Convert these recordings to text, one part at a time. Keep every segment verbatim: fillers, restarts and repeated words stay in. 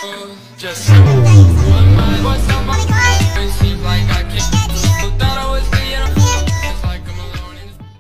Just my mind was on my mind. It seems like I can't. Thought I was being a fool. It's like I'm alone in this.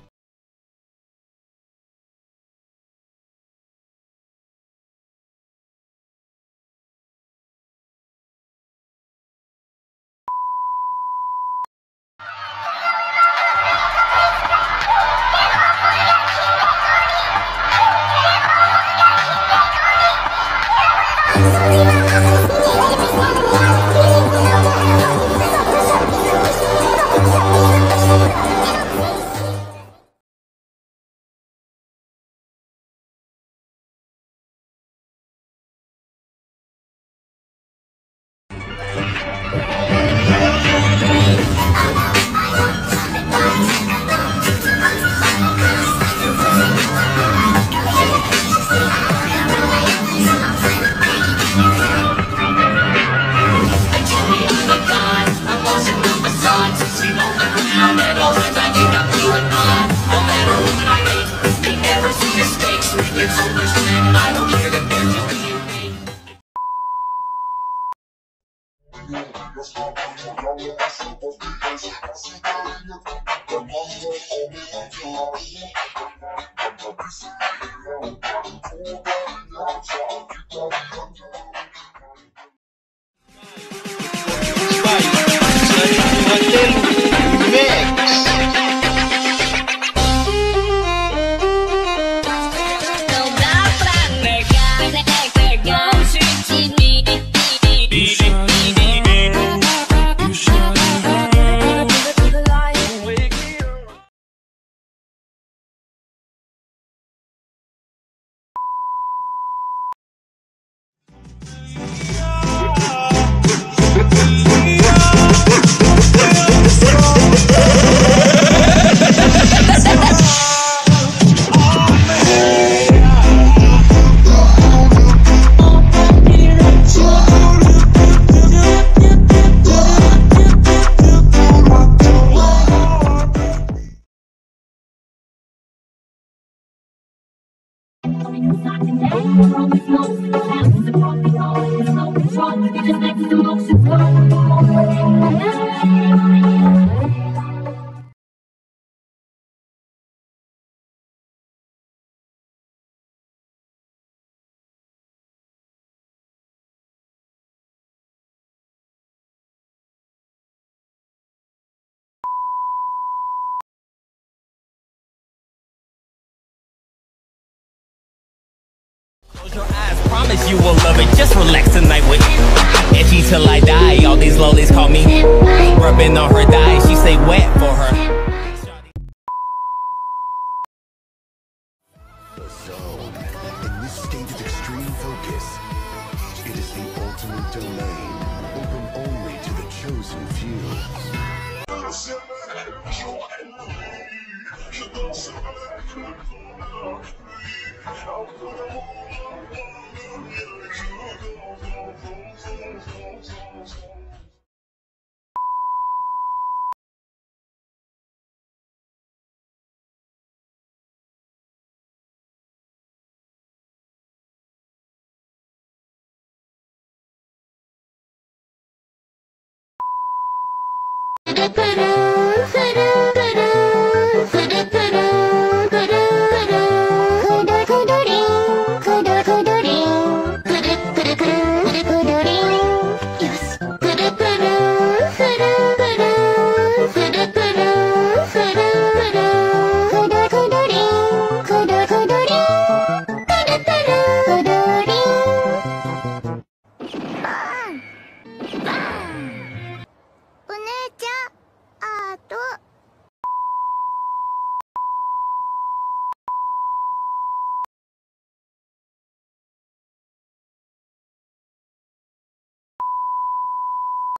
Close your eyes, promise you will love it. Just relax tonight with Edgy till I die. All these lollies call me rubbing on her thighs. She say wet for her. The zone. In this state of extreme focus, it is the ultimate domain, open only to the chosen few. But